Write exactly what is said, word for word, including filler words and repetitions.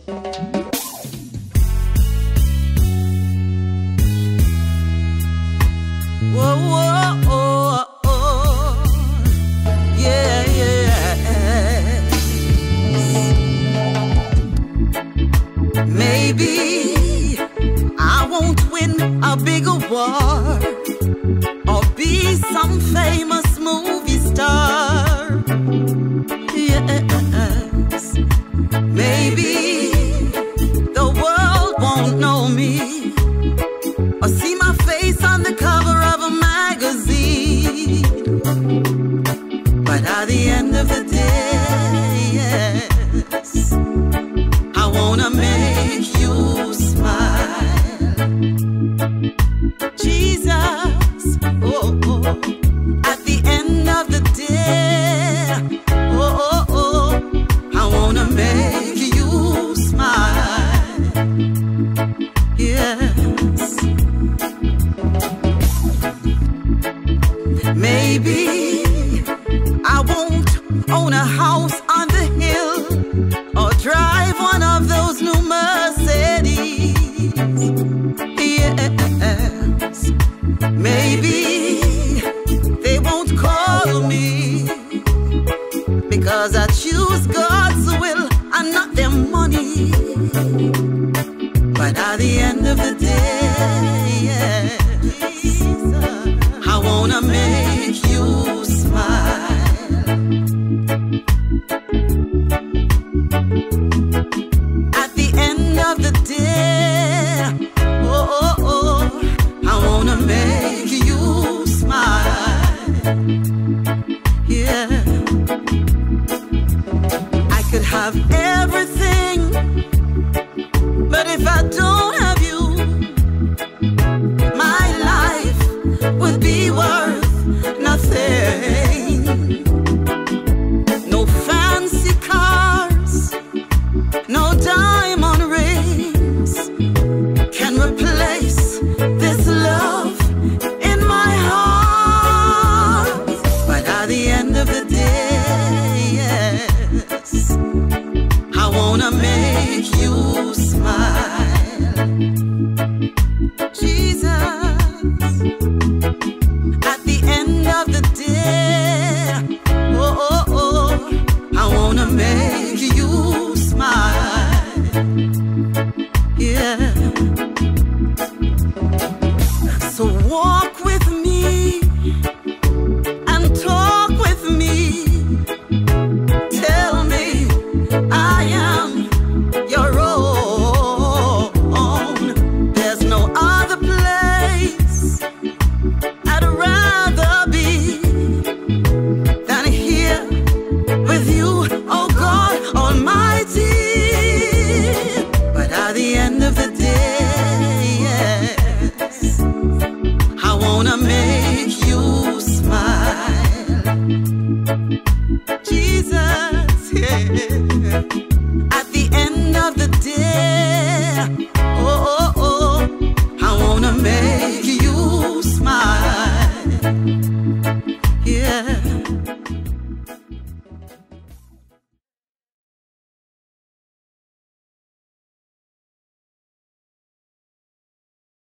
Whoa, whoa, oh, oh, yeah, yeah. Maybe I won't win a bigger war or be some famous movie star. Yes, maybe the world won't know me or see my face on the cover of a magazine. But at the end of the day, yes, I wanna make you smile. Jesus, oh, oh. At the end of the day, oh, oh, oh, I wanna make you smile. Yes. Maybe I won't own a house on the hill or drive one of those new Mercedes. Yes. Maybe they won't call me because I choose God's will and not their money. But at the end of the day, yes, I wanna make you smile. At the end of the day, oh, oh, oh, I wanna make you smile. Yeah, I could have everything, but if I don't have you, my life would be worth nothing. No fancy cars, no diamond rings can replace this love in my heart. But at the end of the day, yes, I wanna make you smile. Jesus, at the end of the day, oh, oh, oh, I wanna make you smile.